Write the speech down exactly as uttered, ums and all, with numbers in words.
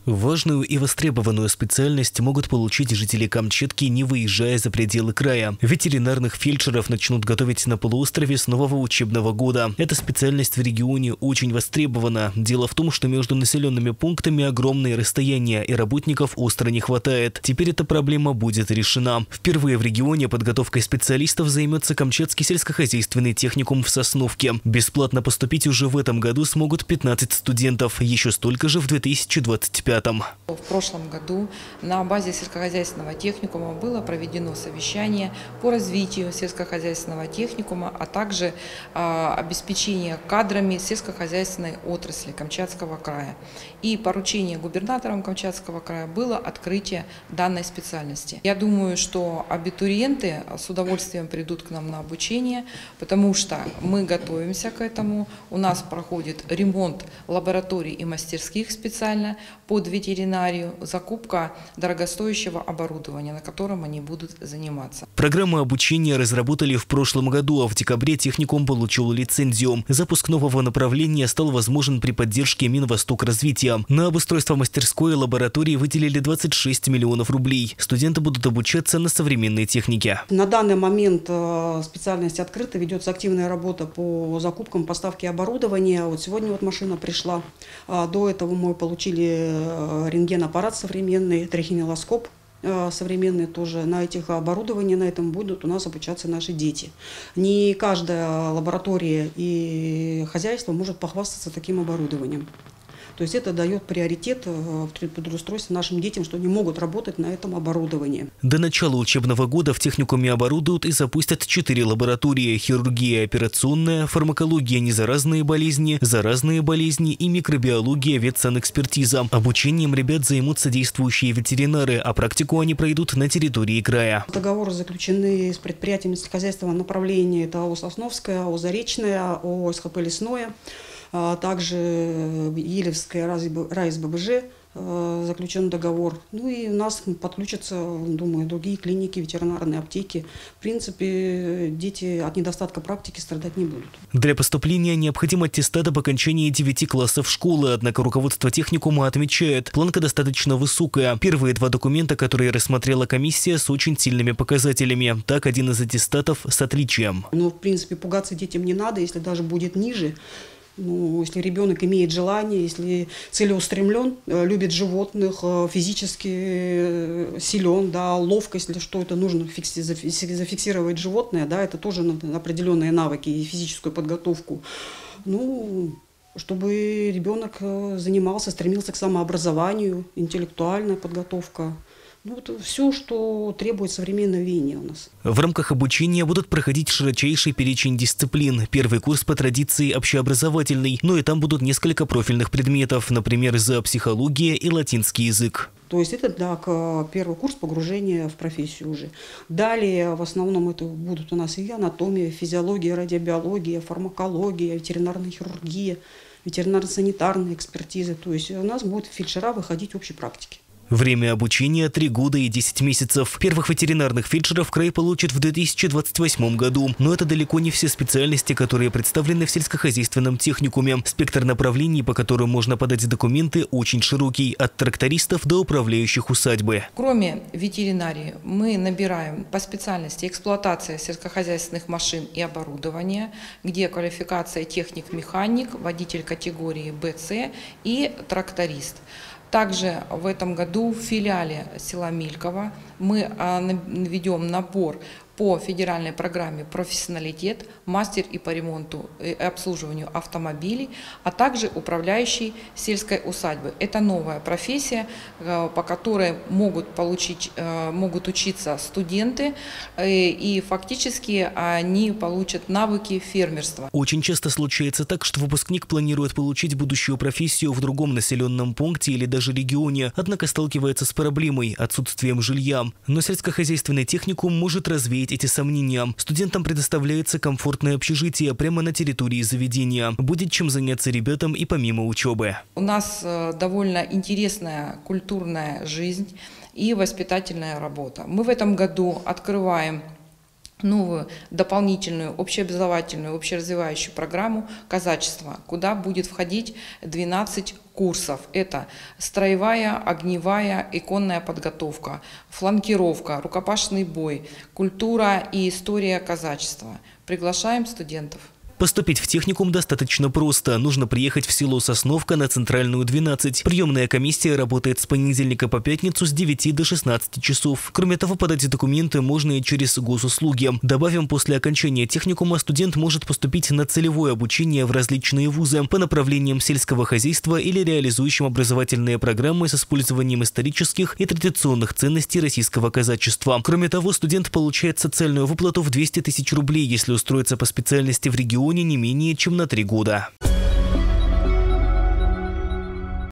Важную и востребованную специальность могут получить жители Камчатки, не выезжая за пределы края. Ветеринарных фельдшеров начнут готовить на полуострове с нового учебного года. Эта специальность в регионе очень востребована. Дело в том, что между населенными пунктами огромные расстояния и работников остро не хватает. Теперь эта проблема будет решена. Впервые в регионе подготовкой специалистов займется Камчатский сельскохозяйственный техникум в Сосновке. Бесплатно поступить уже в этом году смогут пятнадцать студентов, еще столько же в две тысячи двадцать пятом. В прошлом году на базе сельскохозяйственного техникума было проведено совещание по развитию сельскохозяйственного техникума, а также а, обеспечение кадрами сельскохозяйственной отрасли Камчатского края. И поручение губернаторам Камчатского края было открытие данной специальности. Я думаю, что абитуриенты с удовольствием придут к нам на обучение, потому что мы готовимся к этому. У нас проходит ремонт лабораторий и мастерских специально под ветеринарию, закупка дорогостоящего оборудования, на котором они будут заниматься. Программу обучения разработали в прошлом году, а в декабре техникум получил лицензию. Запуск нового направления стал возможен при поддержке Минвостокразвития. На обустройство мастерской и лаборатории выделили двадцать шесть миллионов рублей. Студенты будут обучаться на современной технике. На данный момент специальность открыта, ведется активная работа по закупкам, поставке оборудования. Вот сегодня вот машина пришла. До этого мы получили рентген-аппарат современный, трихинелоскоп современный тоже. На этих оборудовании, на этом будут у нас обучаться наши дети. Не каждая лаборатория и хозяйство может похвастаться таким оборудованием. То есть это дает приоритет в трудоустройстве нашим детям, что они могут работать на этом оборудовании. До начала учебного года в техникуме оборудуют и запустят четыре лаборатории: хирургия операционная, фармакология незаразные болезни, заразные болезни и микробиология ветсанэкспертиза. Обучением ребят займутся действующие ветеринары, а практику они пройдут на территории края. Договоры заключены с предприятиями сельскохозяйственного направления. Это АО «Сосновская», АО «Заречная», АО «СХП Лесное». Также Елевская РайСББЖ заключен договор. Ну и у нас подключатся, думаю, другие клиники, ветеринарные аптеки. В принципе, дети от недостатка практики страдать не будут. Для поступления необходим аттестат об окончании девяти классов школы, однако руководство техникума отмечает, планка достаточно высокая. Первые два документа, которые рассмотрела комиссия, с очень сильными показателями. Так, один из аттестатов с отличием. Ну, в принципе, пугаться детям не надо, если даже будет ниже. Ну, если ребенок имеет желание, если целеустремлен, любит животных, физически силен, да, ловко, если что, это нужно зафиксировать животное, да, это тоже определенные навыки и физическую подготовку. Ну, чтобы ребенок занимался, стремился к самообразованию, интеллектуальная подготовка. Ну, это все, что требует современной войны у нас. В рамках обучения будут проходить широчайший перечень дисциплин. Первый курс по традиции общеобразовательный, но и там будут несколько профильных предметов, например, зоопсихология и латинский язык. То есть это для первый курс погружения в профессию уже. Далее в основном это будут у нас и анатомия, физиология, радиобиология, фармакология, ветеринарная хирургия, ветеринарно-санитарная экспертиза. То есть у нас будут фельдшера выходить в общей практике. Время обучения – три года и десять месяцев. Первых ветеринарных фельдшеров край получит в две тысячи двадцать восьмом году. Но это далеко не все специальности, которые представлены в сельскохозяйственном техникуме. Спектр направлений, по которым можно подать документы, очень широкий – от трактористов до управляющих усадьбы. Кроме ветеринарии, мы набираем по специальности эксплуатация сельскохозяйственных машин и оборудования, где квалификация техник-механик, водитель категории бэ цэ и тракторист. Также в этом году в филиале села Мильково мы ведем набор по федеральной программе «Профессионалитет», мастер и по ремонту и обслуживанию автомобилей, а также управляющий сельской усадьбы. Это новая профессия, по которой могут, получить, могут учиться студенты, и фактически они получат навыки фермерства. Очень часто случается так, что выпускник планирует получить будущую профессию в другом населенном пункте или даже регионе, однако сталкивается с проблемой – отсутствием жилья. Но сельскохозяйственный техникум может развеять эти сомнения. Студентам предоставляется комфортное общежитие прямо на территории заведения. Будет чем заняться ребятам и помимо учебы. У нас довольно интересная культурная жизнь и воспитательная работа. Мы в этом году открываем новую дополнительную общеобразовательную, общеразвивающую программу казачества, куда будет входить двенадцать курсов. Это строевая, огневая, иконная подготовка, фланкировка, рукопашный бой, культура и история казачества. Приглашаем студентов. Поступить в техникум достаточно просто. Нужно приехать в село Сосновка на Центральную двенадцать. Приемная комиссия работает с понедельника по пятницу с девяти до шестнадцати часов. Кроме того, подать документы можно и через госуслуги. Добавим, после окончания техникума студент может поступить на целевое обучение в различные вузы по направлениям сельского хозяйства или реализующим образовательные программы с использованием исторических и традиционных ценностей российского казачества. Кроме того, студент получает социальную выплату в двести тысяч рублей, если устроится по специальности в регионе не менее чем на три года.